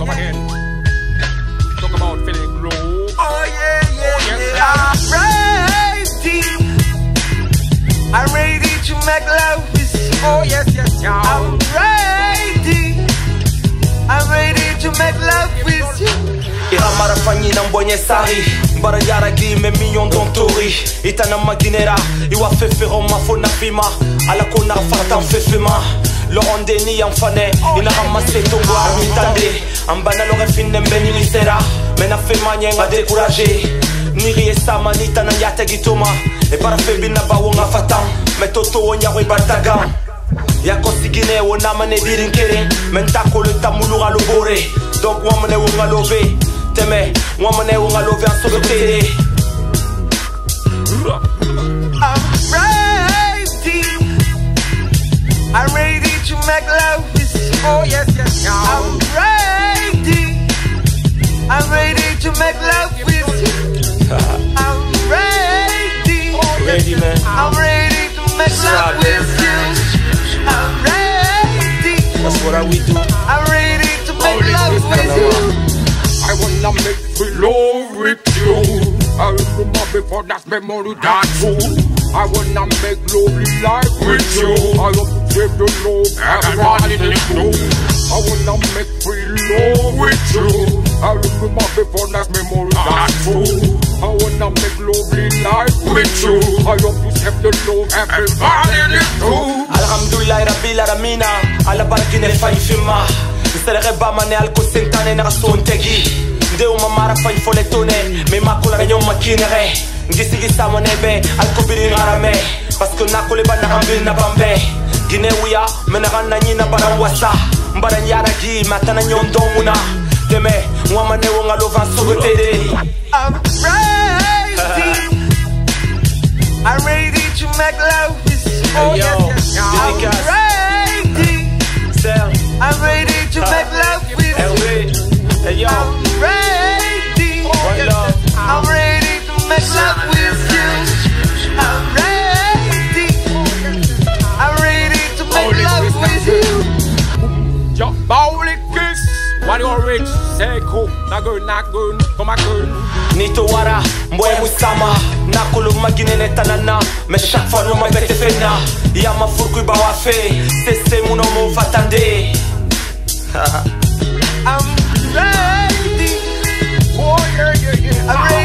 come again. Talk about feeling low. Oh yeah. I'm ready to make love with you. Oh yes, yeah. I'm ready to make love with you. Iramara fanyi na mbonye sari Mbara yara me million dontori Itana maginera Iwa fefero mafona fima Ala kona farta fefema Laurent Denis amfane Ina ramase tongo armitande Ambana lore finne mbeni misera Mena fema nyenga découragé Niri esama nita na yate gitoma E para febina bawonga fatan Metoto onyawe baltaga Yako sigine wona mane dirinkere Mentako le tamulura lobore Donc wamane wonga love Teme, wamane wonga love an sogotere I'm ready to make love with you. Oh yes, I'm ready to make love with you. I'm ready. Ready, man. I'm ready to make love with you. I'm ready. That's what we do. I'm ready to make love with you. I wanna make free love with you. I remember before that memory that's true. I wanna make lovely life with you. I love to save the love everybody needs to. I wanna make free love with you. I remember before that memory that's true. I wanna make lovely life with you. I love to save the love everybody needs to. Alhamdulillah Rabbil Alamina Ala barakine faifima Nselere bamane alko sentane na sontegi Ndeo mamara fai foletone Me makula na nyoma kinere Ngisigi samonebe alko biri ngarame Parce que nakole ba narambil na bambe Gine uya menarana nyina barawasa Mbara nyara gi matana nyondomuna Deme mwamane wonga lovan sogotede I'm ready to make love with you. Oh yes, I'm ready to make love with you. Hey yo, I'm ready. one love. I'm ready to make love with you. I'm ready to make love with you. Jump bowly kiss. When you're rich, say cool. Not good, come on, good. Nito wara, mboye musama Nakulu magine netanana Me chaque fois no mabete fena Yama furku iba wafe Sese muno mo fatande I'm ready. Oh yeah. I'm ready.